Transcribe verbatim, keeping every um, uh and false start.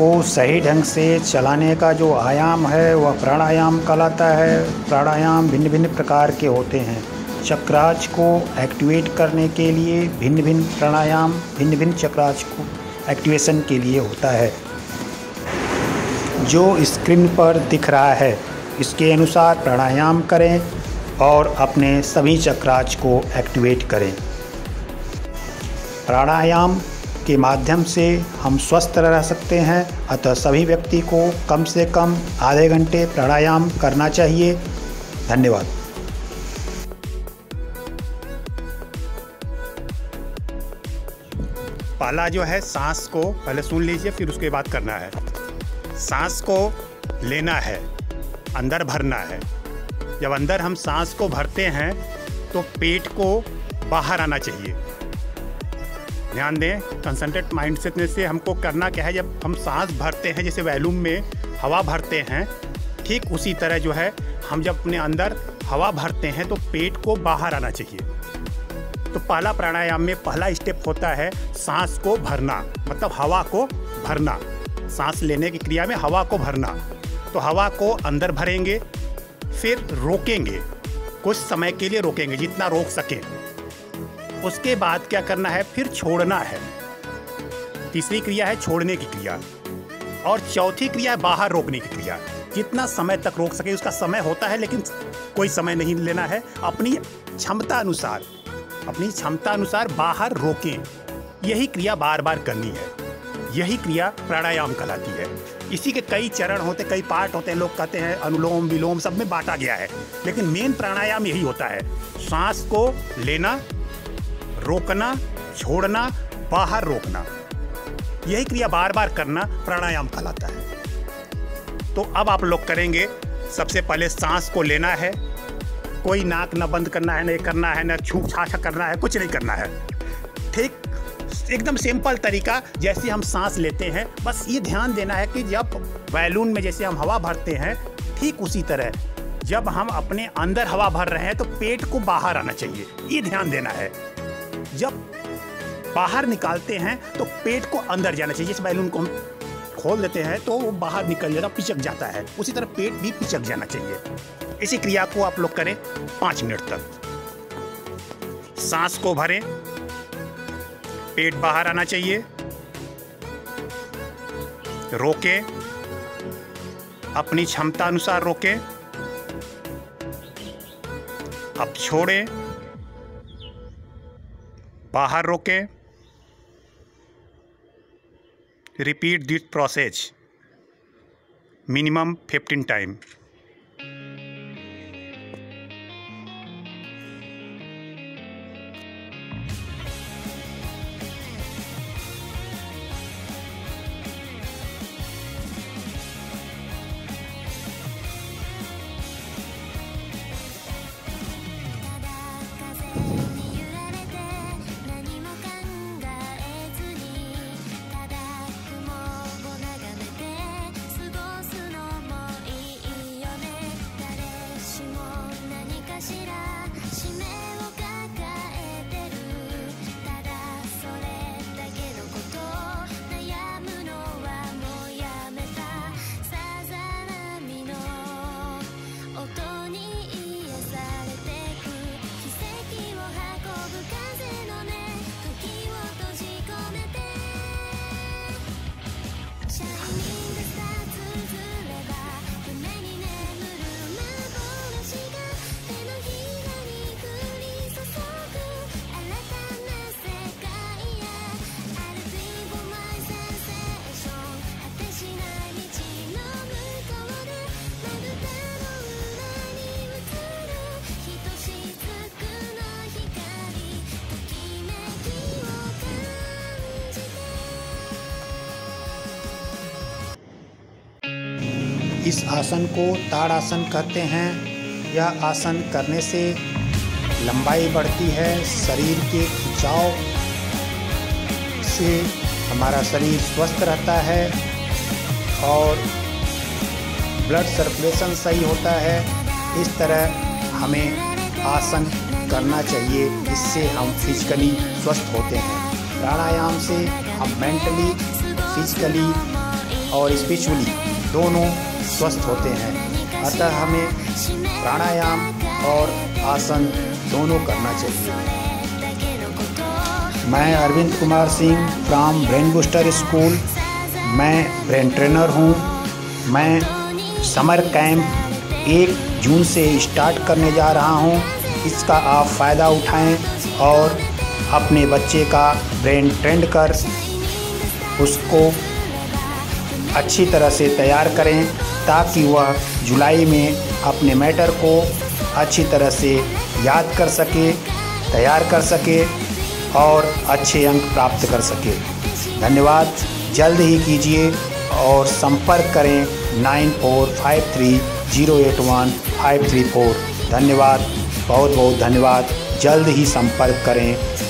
को सही ढंग से चलाने का जो आयाम है वह प्राणायाम कहलाता है। प्राणायाम भिन्न भिन्न प्रकार के होते हैं। चक्रार्च को एक्टिवेट करने के लिए भिन्न भिन्न प्राणायाम भिन्न भिन्न चक्रार्च को एक्टिवेशन के लिए होता है। जो स्क्रीन पर दिख रहा है इसके अनुसार प्राणायाम करें और अपने सभी चक्रार्च को एक्टिवेट करें। प्राणायाम के माध्यम से हम स्वस्थ रह सकते हैं, अतः सभी व्यक्ति को कम से कम आधे घंटे प्राणायाम करना चाहिए। धन्यवाद। पहला जो है सांस को पहले सुन लीजिए, फिर उसके बाद करना है। सांस को लेना है, अंदर भरना है। जब अंदर हम सांस को भरते हैं तो पेट को बाहर आना चाहिए। ध्यान दें, कंसंट्रेट माइंडसेट से हमको करना क्या है, जब हम सांस भरते हैं जैसे वैल्यूम में हवा भरते हैं, ठीक उसी तरह जो है हम जब अपने अंदर हवा भरते हैं तो पेट को बाहर आना चाहिए। तो पहला प्राणायाम में पहला स्टेप होता है सांस को भरना, मतलब हवा को भरना। सांस लेने की क्रिया में हवा को भरना। तो हवा को अंदर भरेंगे, फिर रोकेंगे, कुछ समय के लिए रोकेंगे जितना रोक सकें। उसके बाद क्या करना है, फिर छोड़ना है। तीसरी क्रिया है छोड़ने की क्रिया, और चौथी क्रिया है बाहर रोकने की क्रिया। जितना समय तक रोक सके, उसका समय होता है लेकिन कोई समय नहीं लेना है। अपनी क्षमता अनुसार अपनी क्षमता अनुसार बाहर रोकें। यही क्रिया बार बार करनी है। यही क्रिया प्राणायाम कहलाती है। इसी के कई चरण होते, कई पार्ट होते हैं। लोग कहते हैं अनुलोम विलोम सब में बांटा गया है, लेकिन मेन प्राणायाम यही होता है। सांस को लेना, रोकना, छोड़ना, बाहर रोकना, यही क्रिया बार बार करना प्राणायाम कहलाता है। तो अब आप लोग करेंगे। सबसे पहले सांस को लेना है। कोई नाक न बंद करना है, नहीं करना है, न छू छाछा करना है, कुछ नहीं करना है। ठीक एकदम सिंपल तरीका जैसे हम सांस लेते हैं, बस ये ध्यान देना है कि जब बैलून में जैसे हम हवा भरते हैं, ठीक उसी तरह जब हम अपने अंदर हवा भर रहे हैं तो पेट को बाहर आना चाहिए। ये ध्यान देना है। जब बाहर निकालते हैं तो पेट को अंदर जाना चाहिए। इस बैलून को हम खोल देते हैं तो वो बाहर निकल जाता, पिचक जाता है। उसी तरह पेट भी पिचक जाना चाहिए। इसी क्रिया को आप लोग करें पाँच मिनट तक। सांस को भरें, पेट बाहर आना चाहिए, रोकें, अपनी क्षमता अनुसार रोकें, अब छोड़ें, बाहर रोकें। Repeat this process minimum fifteen time. इस आसन को ताड़ासन कहते हैं। यह आसन करने से लंबाई बढ़ती है, शरीर के खिंचाव से हमारा शरीर स्वस्थ रहता है और ब्लड सर्कुलेशन सही होता है। इस तरह हमें आसन करना चाहिए, इससे हम फिजिकली स्वस्थ होते हैं। प्राणायाम से हम मेंटली, फिजिकली और स्पिरिचुअली दोनों स्वस्थ होते हैं। अतः हमें प्राणायाम और आसन दोनों करना चाहिए। मैं Arvind Kumar Singh from brain booster school, मैं ब्रेन ट्रेनर हूँ। मैं समर कैंप एक जून से स्टार्ट करने जा रहा हूँ। इसका आप फ़ायदा उठाएं और अपने बच्चे का ब्रेन ट्रेंड कर उसको अच्छी तरह से तैयार करें, ताकि वह जुलाई में अपने मैटर को अच्छी तरह से याद कर सके, तैयार कर सके और अच्छे अंक प्राप्त कर सके। धन्यवाद। जल्द ही कीजिए और संपर्क करें nine four five three zero eight one five three four. धन्यवाद, बहुत बहुत धन्यवाद। जल्द ही संपर्क करें।